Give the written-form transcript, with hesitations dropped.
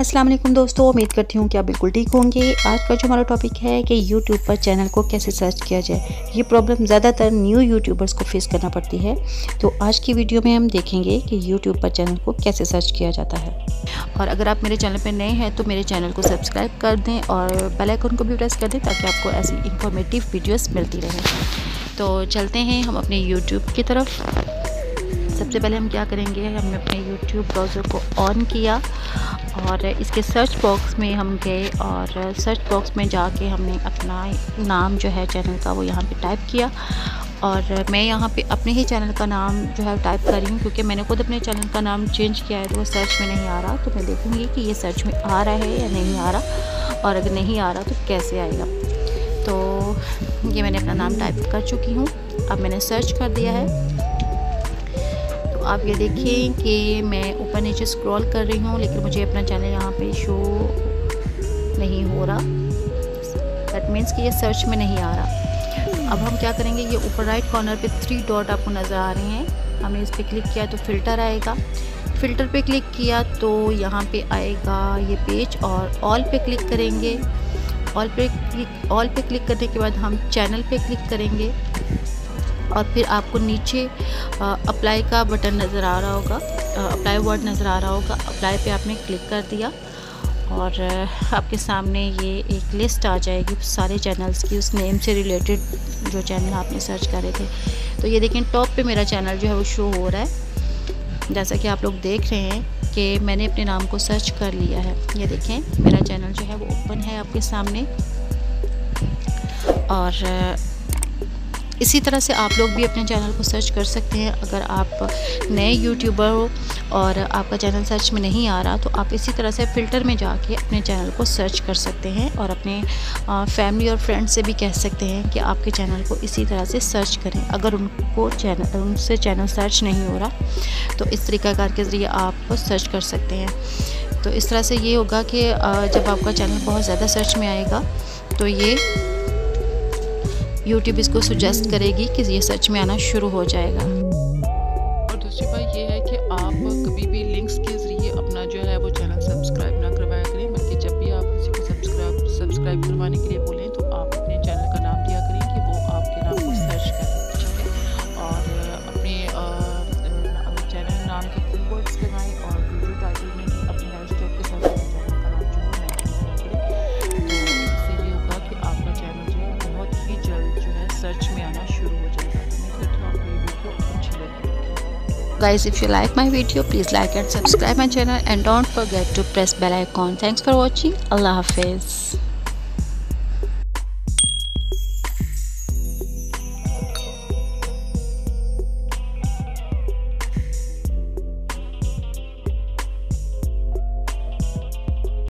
अस्सलाम वालेकुम दोस्तों, उम्मीद करती हूँ कि आप बिल्कुल ठीक होंगे। आज का जो हमारा टॉपिक है कि यूट्यूब पर चैनल को कैसे सर्च किया जाए। ये प्रॉब्लम ज़्यादातर न्यू यूट्यूबर्स को फेस करना पड़ती है। तो आज की वीडियो में हम देखेंगे कि यूट्यूब पर चैनल को कैसे सर्च किया जाता है। और अगर आप मेरे चैनल पर नए हैं तो मेरे चैनल को सब्सक्राइब कर दें और बेल आइकन को भी प्रेस कर दें ताकि आपको ऐसी इंफॉर्मेटिव वीडियोज़ मिलती रहें। तो चलते हैं हम अपने यूट्यूब की तरफ। सबसे पहले हम क्या करेंगे, हमने अपने यूट्यूब ब्राउज़र को ऑन किया और इसके सर्च बॉक्स में हम गए और सर्च बॉक्स में जाके हमने अपना नाम जो है चैनल का वो यहाँ पे टाइप किया। और मैं यहाँ पे अपने ही चैनल का नाम जो है टाइप कर रही हूँ क्योंकि मैंने खुद अपने चैनल का नाम चेंज किया है तो वो सर्च में नहीं आ रहा। तो मैं देखूँगी कि ये सर्च में आ रहा है या नहीं आ रहा, और अगर नहीं आ रहा तो कैसे आएगा। तो ये मैंने अपना नाम टाइप कर चुकी हूँ। अब मैंने सर्च कर दिया है। आप ये देखिए कि मैं ऊपर नीचे स्क्रॉल कर रही हूँ लेकिन मुझे अपना चैनल यहाँ पे शो नहीं हो रहा। दैट मीन्स कि ये सर्च में नहीं आ रहा। अब हम क्या करेंगे, ये ऊपर राइट कॉर्नर पे 3 डॉट आपको नज़र आ रहे हैं, हमने इस पर क्लिक किया तो फ़िल्टर आएगा। फ़िल्टर पे क्लिक किया तो यहाँ पे आएगा ये पेज और ऑल पे क्लिक करेंगे। ऑल पे क्लिक करने के बाद हम चैनल पे क्लिक करेंगे और फिर आपको नीचे अप्लाई का बटन नज़र आ रहा होगा, अप्लाई वर्ड नज़र आ रहा होगा। अप्लाई पे आपने क्लिक कर दिया और आपके सामने ये एक लिस्ट आ जाएगी सारे चैनल्स की, उस नेम से रिलेटेड जो चैनल आपने सर्च करे थे। तो ये देखें टॉप पे मेरा चैनल जो है वो शो हो रहा है। जैसा कि आप लोग देख रहे हैं कि मैंने अपने नाम को सर्च कर लिया है। ये देखें मेरा चैनल जो है वो ओपन है आपके सामने। और इसी तरह से आप लोग भी अपने चैनल को सर्च कर सकते हैं। अगर आप नए यूट्यूबर हो और आपका चैनल सर्च में नहीं आ रहा तो आप इसी तरह से फ़िल्टर में जाके अपने चैनल को सर्च कर सकते हैं और अपने फैमिली और फ्रेंड्स से भी कह सकते हैं कि आपके चैनल को इसी तरह से सर्च करें। अगर उनसे चैनल सर्च नहीं हो रहा तो इस तरीक़ाकार के ज़रिए आप सर्च कर सकते हैं। तो इस तरह से ये होगा कि जब आपका चैनल बहुत ज़्यादा सर्च में आएगा तो ये यूट्यूब इसको सजेस्ट करेगी कि ये सर्च में आना शुरू हो जाएगा। और दूसरी बात ये है कि आप कभी भी लिंक्स के ज़रिए अपना जो है वो चैनल सब्सक्राइब ना करवाया करें, बल्कि जब भी आप किसी को सब्सक्राइब करवाने के लिए बोलें तो आप अपने चैनल का नाम दिया करें कि वो आपके नाम को सर्च करें, ठीक है। और अपने चैनल नाम के कीवर्ड्स लगाएं और वीडियो टाइटल में भी अपने हैशटैग के साथ चैनल का नाम जो है मेंशन करें। तो इससे ये होगा कि आपका चैनल जो है बहुत ही जल्द जो है सर्च में आना शुरू हो जाएगा। उम्मीद करती हूँ आपको ये वीडियो अच्छी लगी। Guys, if you like my video, please like and subscribe my channel and don't forget to press bell icon. Thanks for watching. Allah Hafiz.